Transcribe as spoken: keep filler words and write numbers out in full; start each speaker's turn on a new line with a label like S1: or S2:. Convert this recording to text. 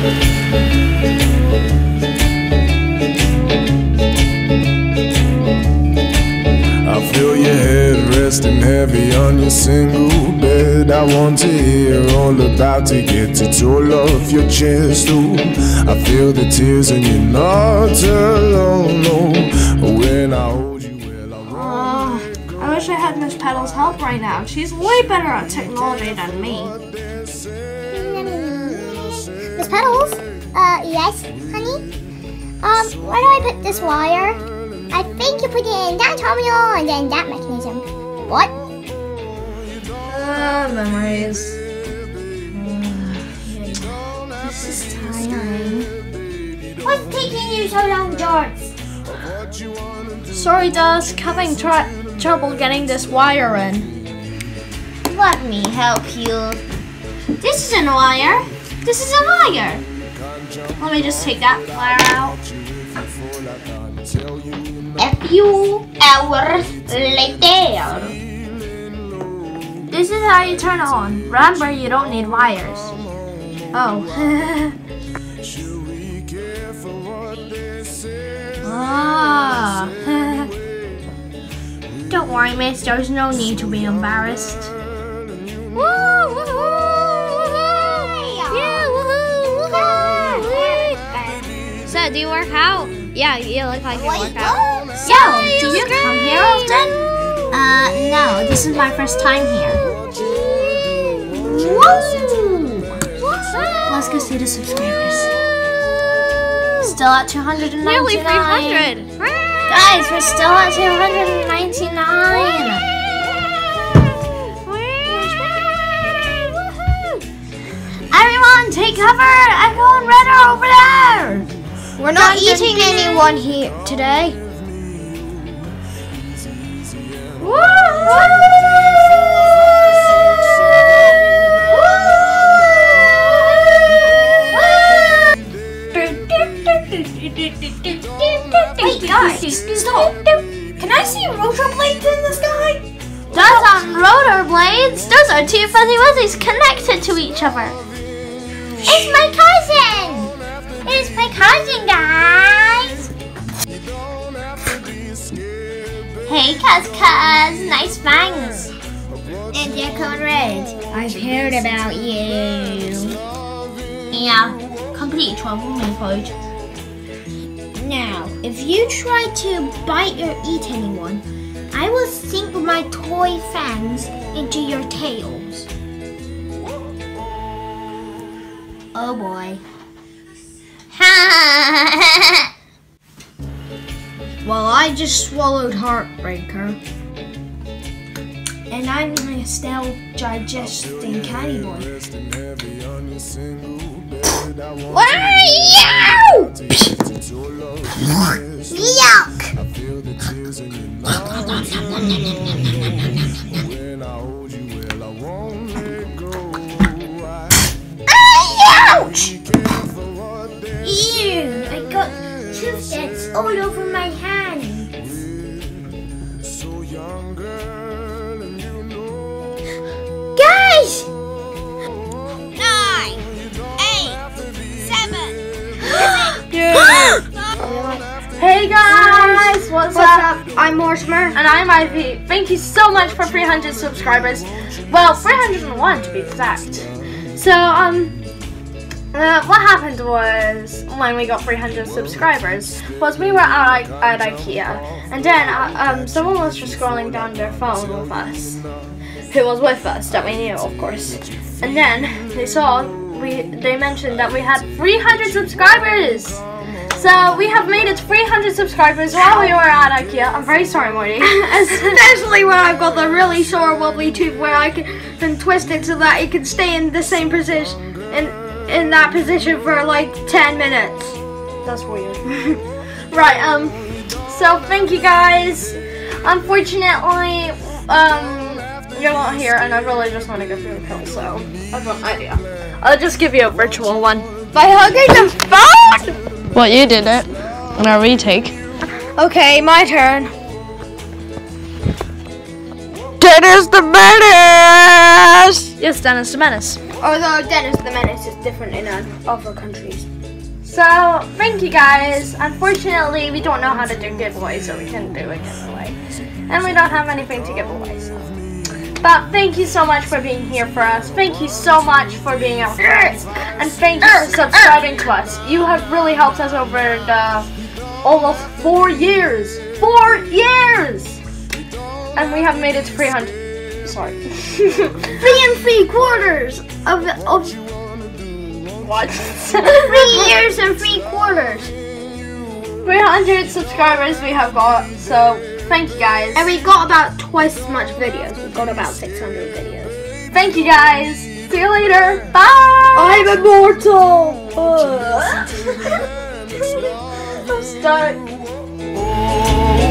S1: I feel your head resting heavy on your single bed. I want to hear all about it, get it all off your chest. Ooh, I feel the tears and you're not alone. No, when I hold you, well, I won't let go.
S2: I wish I had Miss Petal's help right now. She's way better at technology than me.
S3: Miss Petals? Uh, yes, honey? Um, where do I put this wire? I think you put it in that terminal and then that mechanism. What?
S2: Uh, memories. This is tiring.
S3: What's taking you so long, George?
S2: Sorry, Dusk. Having tr trouble getting this wire in.
S3: Let me help you. This isn't a wire. This is a wire.
S2: Let me just take that wire out.
S3: A few hours later.
S2: This is how you turn it on. Remember, you don't need wires. Oh. Ah. Don't worry, miss. There's no need to be embarrassed. Woo! Yeah, woohoo! So, do you work out? Yeah, you look like you work out. Yo, do you come here often?
S3: Uh, no, this is my first time here.
S2: Woo! Let's go see the subscribers. Still at two hundred ninety-nine. Nearly three hundred. Guys, we're still at two hundred ninety-nine. Everyone, take cover! Echo and Red are over there. We're not dun, eating dun, dun. anyone here today. Woo!
S3: Wait, guys, stop! Can I see rollerblades in the sky?
S2: Those aren't rollerblades. Those are two fuzzy wuzzies connected to each other.
S3: It's my cousin! It's my cousin, guys! Hey, Cuz Cuz, nice fangs! And they're code red. I've heard about you.
S2: Yeah, complete trouble, my page.
S3: Now, if you try to bite or eat anyone, I will sink my toy fangs into your tails. Oh boy.
S2: Well, I just swallowed Heartbreaker.
S3: And I'm still digesting Candy Boy. Wow! Yuck! Ouch! Ew! I got tooth dents all over my hand. Guys!
S4: Nine, eight, seven.
S2: Hey guys, what's,
S3: What's
S2: up?
S3: up? I'm Mortimer.
S2: And I'm Ivy. Thank you so much for three hundred subscribers. Well, three hundred and one to be exact. So, um, uh, what happened was when we got three hundred subscribers was we were at, at IKEA, and then uh, um, someone was just scrolling down their phone with us, who was with us that we knew, of course. And then they saw we they mentioned that we had three hundred subscribers. So we have made it three hundred subscribers while we were at IKEA. I'm very sorry, Morty.
S3: Especially when I've got the really short wobbly tube where I can, can twist it so that it can stay in the same position, in, in that position for like ten minutes.
S2: That's weird. Right, um, so thank you guys. Unfortunately, um, you're not here and I really just want to go through the pill, so I've got an idea. I'll just give you a virtual one.
S3: By hugging the phone?
S2: Well, you did it. And a retake.
S3: Okay, my turn.
S2: Dennis the Menace! Yes, Dennis the Menace.
S3: Although Dennis the Menace is different in uh, other countries.
S2: So, thank you guys. Unfortunately, we don't know how to do giveaways, so we can't do a giveaway. And we don't have anything to give away, so. But thank you so much for being here for us. Thank you so much for being our friends. And thank you for subscribing to us. You have really helped us over the almost four years. Four years! And we have made it to three hundred. Sorry.
S3: Three and three quarters of, of
S2: What?
S3: three years and three quarters.
S2: three hundred subscribers we have got, so thank you guys.
S3: And we got about twice as much videos. We got about six hundred videos.
S2: Thank you guys. See you later. Bye.
S3: I'm immortal.
S2: I'm stuck.
S1: Oh,